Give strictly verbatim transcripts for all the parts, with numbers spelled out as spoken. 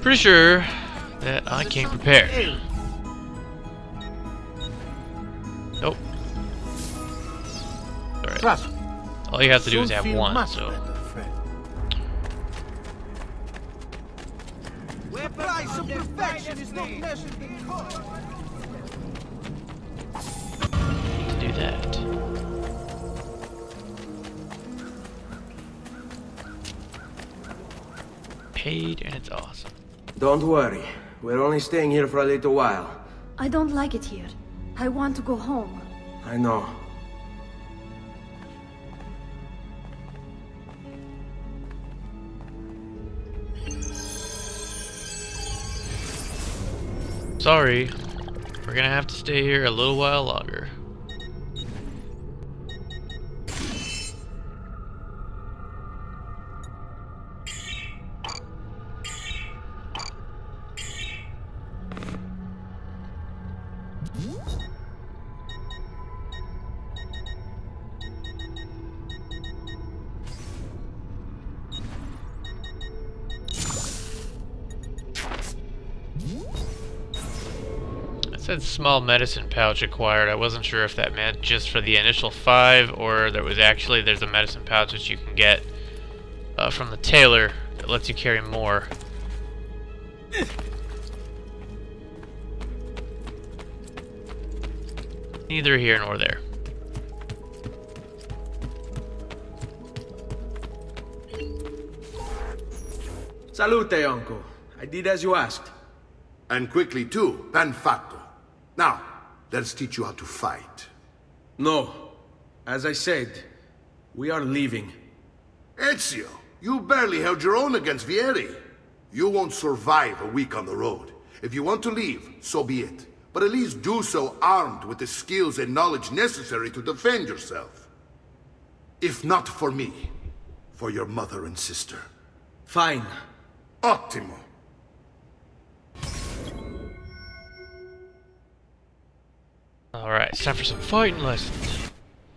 Pretty sure that I came prepared. Nope. Alright. All you have to do is have one, so. Price of perfection is not measured in cost. Do that. Paid, and it's awesome. Don't worry. We're only staying here for a little while. I don't like it here. I want to go home. I know. Sorry, we're gonna have to stay here a little while longer. It said small medicine pouch acquired. I wasn't sure if that meant just for the initial five, or there was actually there's a medicine pouch that you can get uh, from the tailor that lets you carry more. Neither here nor there. Salute, uncle. I did as you asked. And quickly too, ben fatto. Now, let's teach you how to fight. No. As I said, we are leaving. Ezio, you barely held your own against Vieri. You won't survive a week on the road. If you want to leave, so be it. But at least do so armed with the skills and knowledge necessary to defend yourself. If not for me, for your mother and sister. Fine. Ottimo. Alright, it's time for some fighting lessons.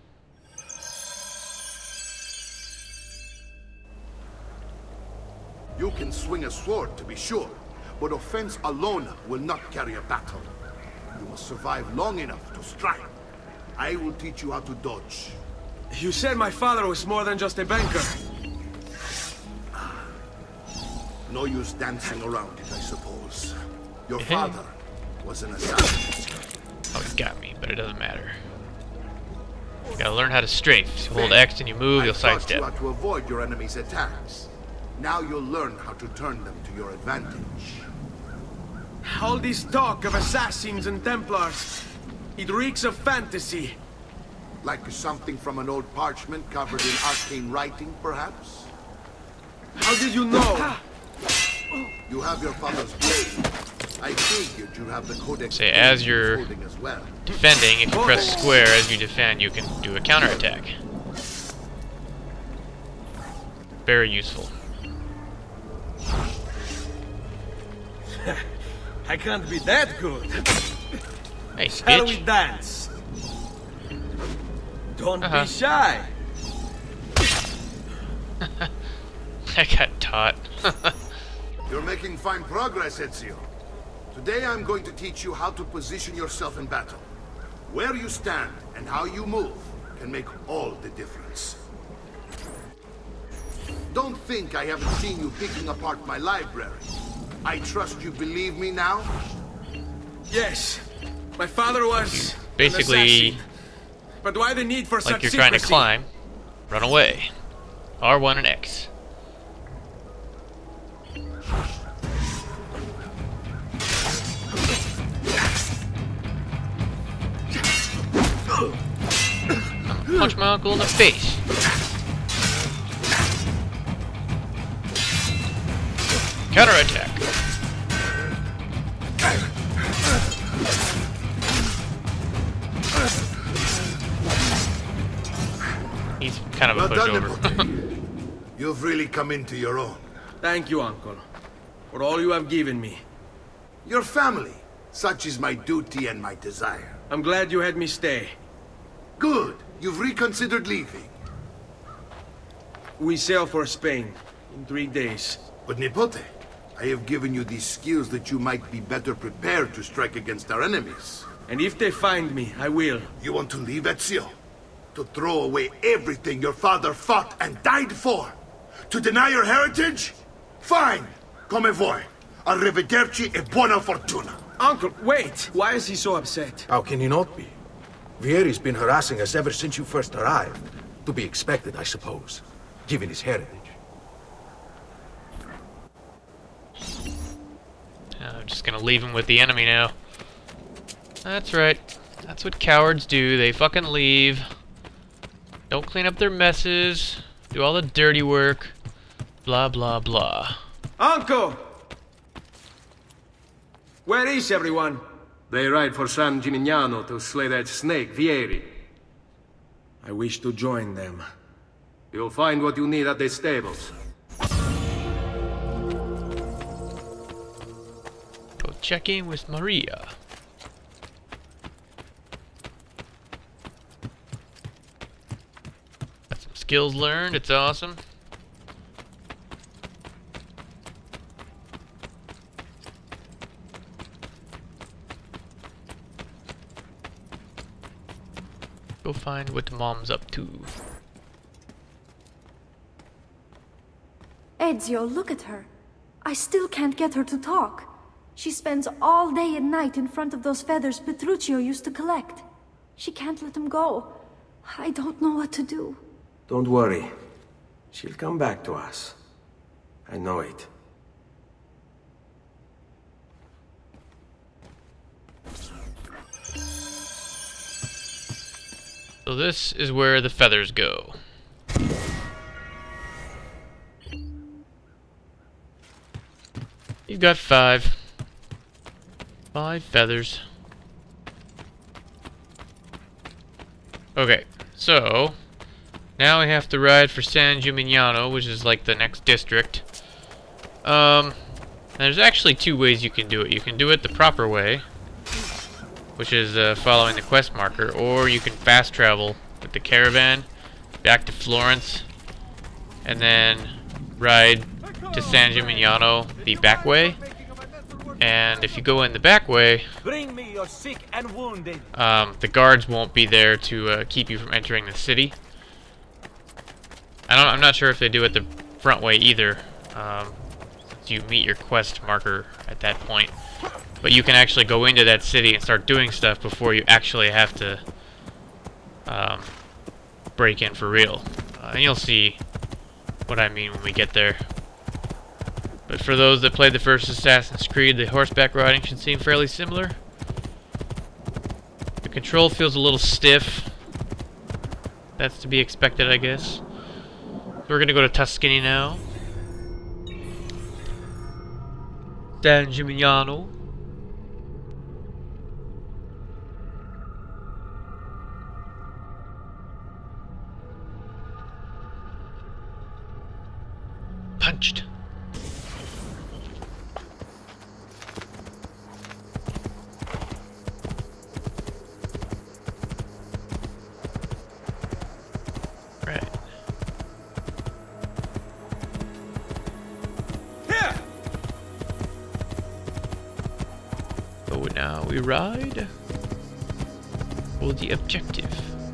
You can swing a sword, to be sure, but offense alone will not carry a battle. You must survive long enough to strike. I will teach you how to dodge. You said my father was more than just a banker. No use dancing around it, I suppose. Your father was an assassin. Oh, he got me, but it doesn't matter. You gotta learn how to strafe. So hold X and you move, you'll sidestep. I taught you how to avoid your enemy's attacks. Now you'll learn how to turn them to your advantage. All this talk of assassins and Templars, it reeks of fantasy. Like something from an old parchment covered in arcane writing, perhaps? How did you know? You have your father's blade. I figured you have the codex. Say, as you're as well. defending, if you press square as you defend, you can do a counterattack. Very useful. I can't be that good. Hey, Shall we bitch. dance? Don't Uh-huh. be shy. I got taught. You're making fine progress, Ezio. Today I'm going to teach you how to position yourself in battle. Where you stand and how you move can make all the difference. Don't think I haven't seen you picking apart my library. I trust you believe me now? Yes. My father was Basically, an assassin. But why the need for like such you're trying to secrecy? climb, run away. R one and X. Punch my uncle in the face. Counterattack. He's kind of a Well done, pushover. Nipote. You've really come into your own. Thank you, uncle, for all you have given me. Your family. Such is my duty and my desire. I'm glad you had me stay. Good. You've reconsidered leaving. We sail for Spain in three days. But Nipote, I have given you these skills that you might be better prepared to strike against our enemies. And if they find me, I will. You want to leave, Ezio? To throw away everything your father fought and died for? To deny your heritage? Fine! Come vuoi. Arrivederci e buona fortuna. Uncle, wait! Why is he so upset? How can he not be? Vieri's been harassing us ever since you first arrived. To be expected, I suppose, given his heritage. I'm just gonna leave him with the enemy now. That's right. That's what cowards do. They fucking leave. Don't clean up their messes. Do all the dirty work. Blah, blah, blah. Uncle! Where is everyone? They ride for San Gimignano to slay that snake, Vieri. I wish to join them. You'll find what you need at the stables. Go check in with Maria. Got some skills learned. It's awesome. Go find what Mom's up to. Ezio, look at her. I still can't get her to talk. She spends all day and night in front of those feathers Petruchio used to collect. She can't let them go. I don't know what to do. Don't worry. She'll come back to us. I know it. So this is where the feathers go. You've got five. Five feathers. Okay, so now we have to ride for San Gimignano, which is like the next district. Um, there's actually two ways you can do it. You can do it the proper way, which is uh, following the quest marker, or you can fast travel with the caravan back to Florence and then ride to San Gimignano the back way. And if you go in the back way, Bring me your sick and wounded. um, the guards won't be there to uh, keep you from entering the city. I don't, I'm not sure if they do it the front way either. Um, you meet your quest marker at that point. But you can actually go into that city and start doing stuff before you actually have to um, break in for real. Uh, and you'll see what I mean when we get there. But for those that played the first Assassin's Creed, the horseback riding should seem fairly similar. The control feels a little stiff. That's to be expected, I guess. So we're gonna go to Tuscany now. San Gimignano. Punched. Right. Here! So now we ride for the objective.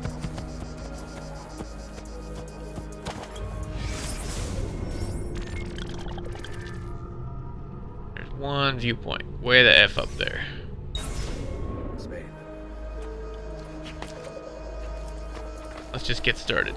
There's one viewpoint, way the F up there. Let's just get started.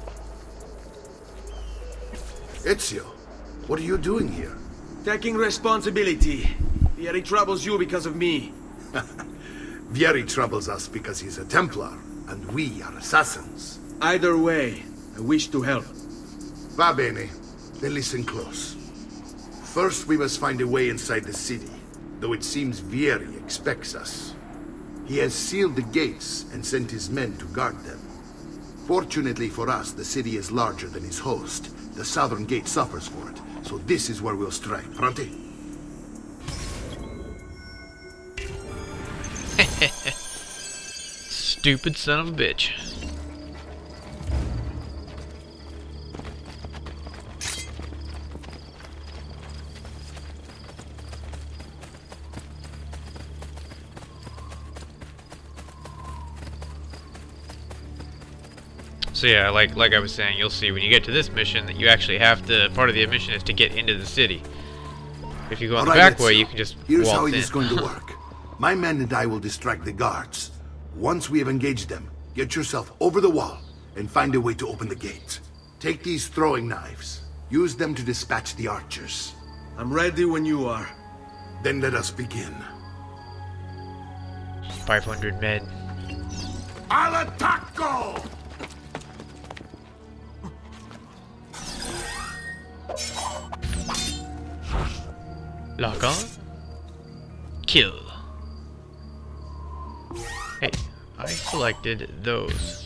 Ezio, what are you doing here? Taking responsibility. Vieri troubles you because of me. Vieri troubles us because he's a Templar, and we are assassins. Either way, I wish to help. Va bene, then listen close. First, we must find a way inside the city, though it seems Vieri expects us. He has sealed the gates and sent his men to guard them. Fortunately for us, the city is larger than its host. The southern gate suffers for it, so this is where we'll strike. Pronti? Stupid son of a bitch. So yeah, like like I was saying, you'll see when you get to this mission that you actually have to. Part of the mission is to get into the city. If you go on the back way, you can just Here's waltz how it in. is going to work. My men and I will distract the guards. Once we have engaged them, get yourself over the wall and find a way to open the gate. Take these throwing knives. Use them to dispatch the archers. I'm ready when you are. Then let us begin. five hundred men. Al attacco! Lock on. Kill. Hey, I selected those.